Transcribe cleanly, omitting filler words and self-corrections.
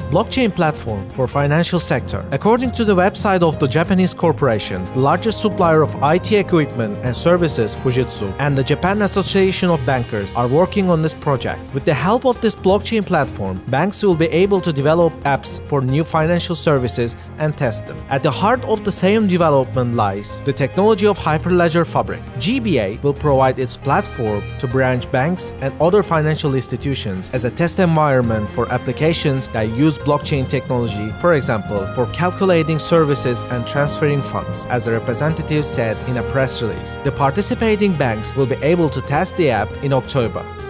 blockchain platform for financial sector. According to the website of the Japanese corporation, the largest supplier of IT equipment and services, Fujitsu, and the Japan Association of Bankers are working on this project. With the help of this blockchain platform, banks will be able to develop apps for new financial services and test them. At the heart of the same development lies the technology of Hyperledger Fabric. GBA will provide its platform to branch banks and other financial institutions as a test environment for applications that use blockchain technology, for example, for calculating services and transferring funds, as the representative said in a press release. The participating banks will be able to test the app in October.